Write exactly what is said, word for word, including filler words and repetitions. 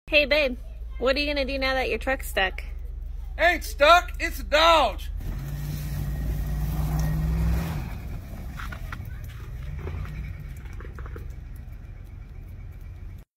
Hey babe, what are you gonna do now that your truck's stuck? Ain't stuck, it's a Dodge.